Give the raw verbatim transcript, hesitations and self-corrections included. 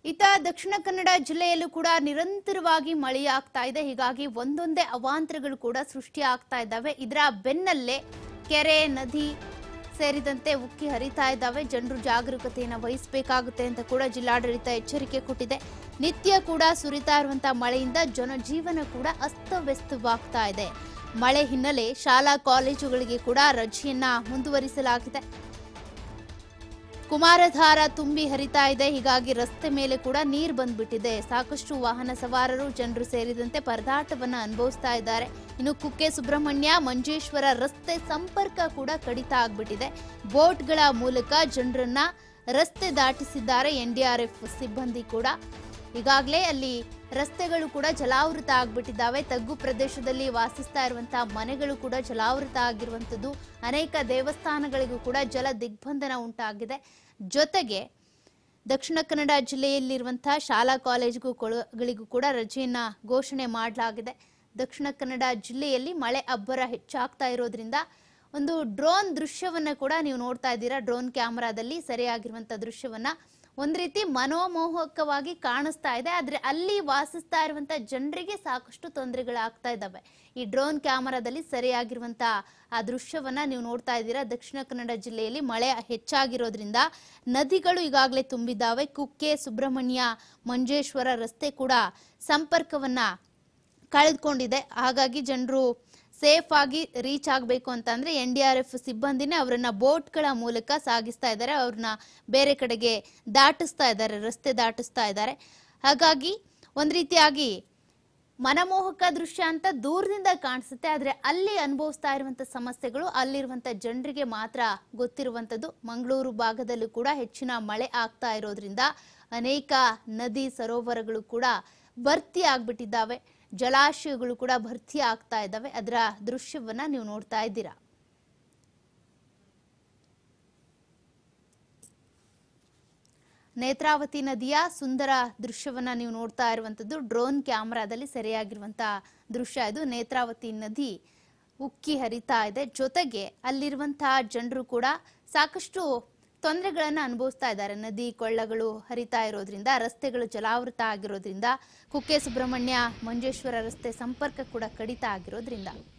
ಇತ್ತ ದಕ್ಷಿಣ ಕನ್ನಡ ಜಿಲ್ಲೆಯಲ್ಲೂ ಕೂಡ ನಿರಂತರವಾಗಿ ಮಳೆಯಾಗ್ತಾ ಇದೆ. ಹೀಗಾಗಿ ಒಂದೊಂದೇ ಅವಾಂತರಗಳು ಕೂಡ ಸೃಷ್ಟಿ ಆಗ್ತಾ ಇದ್ದಾವೆ. ಇದರ ಬೆನ್ನಲ್ಲೇ ಕೆರೆ, ನದಿ ಸೇರಿದಂತೆ ಉಕ್ಕಿ ಹರಿತಾ ಇದ್ದಾವೆ. ಜನರು ಜಾಗರೂಕತೆಯನ್ನು ವಹಿಸಬೇಕಾಗುತ್ತೆ ಅಂತ ಕೂಡ ಜಿಲ್ಲಾಡಳಿತ ಎಚ್ಚರಿಕೆ ಕೊಟ್ಟಿದೆ. ನಿತ್ಯ ಕೂಡ ಸುರಿತಾ ಇರುವಂತಹ ಮಳೆಯಿಂದ ಜನಜೀವನ ಕೂಡ ಅಸ್ತವ್ಯಸ್ತವಾಗ್ತಾ ಇದೆ. ಮಳೆ ಹಿನ್ನೆಲೆ ಶಾಲಾ ಕಾಲೇಜುಗಳಿಗೆ ಕೂಡ ರಜೆಯನ್ನ ಮುಂದುವರಿಸಲಾಗಿದೆ. ಕುಮಾರಧಾರ ತುಂಬಿ ಹರಿತಾ ಇದೆ. ಹೀಗಾಗಿ ರಸ್ತೆ ಮೇಲೆ ಕೂಡ ನೀರು ಬಂದ್ಬಿಟ್ಟಿದೆ. ಸಾಕಷ್ಟು ವಾಹನ ಸವಾರರು, ಜನರು ಸೇರಿದಂತೆ ಪರದಾಟವನ್ನ ಅನುಭವಿಸ್ತಾ ಇದ್ದಾರೆ. ಇನ್ನು ಕುಕ್ಕೆ ಸುಬ್ರಹ್ಮಣ್ಯ ಮಂಜೇಶ್ವರ ರಸ್ತೆ ಸಂಪರ್ಕ ಕೂಡ ಕಡಿತ ಆಗ್ಬಿಟ್ಟಿದೆ. ಬೋಟ್ಗಳ ಮೂಲಕ ಜನರನ್ನ ರಸ್ತೆ ದಾಟಿಸಿದ್ದಾರೆ ಎನ್ಡಿಆರ್ಎಫ್ ಸಿಬ್ಬಂದಿ ಕೂಡ. ಈಗಾಗಲೇ ಅಲ್ಲಿ ರಸ್ತೆಗಳು ಕೂಡ ಜಲಾವೃತ ಆಗ್ಬಿಟ್ಟಿದ್ದಾವೆ. ತಗ್ಗು ಪ್ರದೇಶದಲ್ಲಿ ವಾಸಿಸ್ತಾ ಇರುವಂತಹ ಮನೆಗಳು ಕೂಡ ಜಲಾವೃತ ಆಗಿರುವಂಥದ್ದು. ಅನೇಕ ದೇವಸ್ಥಾನಗಳಿಗೂ ಕೂಡ ಜಲ ದಿಗ್ಬಂಧನ ಉಂಟಾಗಿದೆ. ಜೊತೆಗೆ ದಕ್ಷಿಣ ಕನ್ನಡ ಜಿಲ್ಲೆಯಲ್ಲಿರುವಂತಹ ಶಾಲಾ ಕಾಲೇಜುಗಳಿಗೂ ಕೂಡ ರಜೆಯನ್ನ ಘೋಷಣೆ ಮಾಡಲಾಗಿದೆ. ದಕ್ಷಿಣ ಕನ್ನಡ ಜಿಲ್ಲೆಯಲ್ಲಿ ಮಳೆ ಅಬ್ಬರ ಹೆಚ್ಚಾಗ್ತಾ ಇರೋದ್ರಿಂದ ಒಂದು ಡ್ರೋನ್ ದೃಶ್ಯವನ್ನ ಕೂಡ ನೀವು ನೋಡ್ತಾ ಇದ್ದೀರಾ. ಡ್ರೋನ್ ಕ್ಯಾಮೆರಾದಲ್ಲಿ ಸರಿಯಾಗಿರುವಂತಹ ದೃಶ್ಯವನ್ನ ಒಂದ್ ರೀತಿ ಮನೋಮೋಹಕವಾಗಿ ಕಾಣಿಸ್ತಾ ಇದೆ. ಆದ್ರೆ ಅಲ್ಲಿ ವಾಸಿಸ್ತಾ ಇರುವಂತಹ ಜನರಿಗೆ ಸಾಕಷ್ಟು ತೊಂದರೆಗಳಾಗ್ತಾ ಇದ್ದಾವೆ. ಈ ಡ್ರೋನ್ ಕ್ಯಾಮೆರಾದಲ್ಲಿ ಸರಿಯಾಗಿರುವಂತಹ ಆ ದೃಶ್ಯವನ್ನ ನೀವು ನೋಡ್ತಾ ಇದ್ದೀರಾ. ದಕ್ಷಿಣ ಕನ್ನಡ ಜಿಲ್ಲೆಯಲ್ಲಿ ಮಳೆ ಹೆಚ್ಚಾಗಿರೋದ್ರಿಂದ ನದಿಗಳು ಈಗಾಗಲೇ ತುಂಬಿದ್ದಾವೆ. ಕುಕ್ಕೆ ಸುಬ್ರಹ್ಮಣ್ಯ ಮಂಜೇಶ್ವರ ರಸ್ತೆ ಕೂಡ ಸಂಪರ್ಕವನ್ನ ಕಳೆದುಕೊಂಡಿದೆ. ಹಾಗಾಗಿ ಜನರು ಸೇಫ್ ಆಗಿ ರೀಚ್ ಆಗಬೇಕು ಅಂತಂದ್ರೆ ಎನ್ ಡಿ ಆರ್ ಎಫ್ ಸಿಬ್ಬಂದಿನೇ ಅವರನ್ನ ಬೋಟ್ಗಳ ಮೂಲಕ ಸಾಗಿಸ್ತಾ ಇದ್ದಾರೆ. ಅವ್ರನ್ನ ಬೇರೆ ಕಡೆಗೆ ದಾಟಿಸ್ತಾ ಇದ್ದಾರೆ, ರಸ್ತೆ ದಾಟಿಸ್ತಾ ಇದ್ದಾರೆ. ಹಾಗಾಗಿ ಒಂದ್ ರೀತಿಯಾಗಿ ಮನಮೋಹಕ ದೃಶ್ಯ ಅಂತ ದೂರದಿಂದ ಕಾಣಿಸುತ್ತೆ. ಆದ್ರೆ ಅಲ್ಲಿ ಅನುಭವಿಸ್ತಾ ಇರುವಂತ ಸಮಸ್ಯೆಗಳು ಅಲ್ಲಿರುವಂತ ಜನರಿಗೆ ಮಾತ್ರ ಗೊತ್ತಿರುವಂತದ್ದು. ಮಂಗಳೂರು ಭಾಗದಲ್ಲೂ ಕೂಡ ಹೆಚ್ಚಿನ ಮಳೆ ಆಗ್ತಾ ಇರೋದ್ರಿಂದ ಅನೇಕ ನದಿ ಸರೋವರಗಳು ಕೂಡ ಭರ್ತಿ ಆಗ್ಬಿಟ್ಟಿದ್ದಾವೆ. ಜಲಾಶಯಗಳು ಕೂಡ ಭರ್ತಿ ಆಗ್ತಾ ಇದ್ದಾವೆ. ಅದರ ದೃಶ್ಯವನ್ನ ನೀವು ನೋಡ್ತಾ ಇದ್ದೀರಾ. ನೇತ್ರಾವತಿ ನದಿಯ ಸುಂದರ ದೃಶ್ಯವನ್ನ ನೀವು ನೋಡ್ತಾ ಇರುವಂತದ್ದು ಡ್ರೋನ್ ಕ್ಯಾಮೆರಾದಲ್ಲಿ ಸರಿಯಾಗಿರುವಂತಹ ದೃಶ್ಯ ಇದು. ನೇತ್ರಾವತಿ ನದಿ ಉಕ್ಕಿ ಹರಿತಾ ಇದೆ. ಜೊತೆಗೆ ಅಲ್ಲಿರುವಂತಹ ಜನರು ಕೂಡ ಸಾಕಷ್ಟು ತೊಂದರೆಗಳನ್ನ ಅನುಭವಿಸ್ತಾ ಇದ್ದಾರೆ. ನದಿ ಕೊಳ್ಳಗಳು ಹರಿತಾ ಇರೋದ್ರಿಂದ, ರಸ್ತೆಗಳು ಜಲಾವೃತ ಆಗಿರೋದ್ರಿಂದ, ಕುಕ್ಕೆ ಸುಬ್ರಹ್ಮಣ್ಯ ಮಂಜೇಶ್ವರ ರಸ್ತೆ ಸಂಪರ್ಕ ಕೂಡ ಕಡಿತ ಆಗಿರೋದ್ರಿಂದ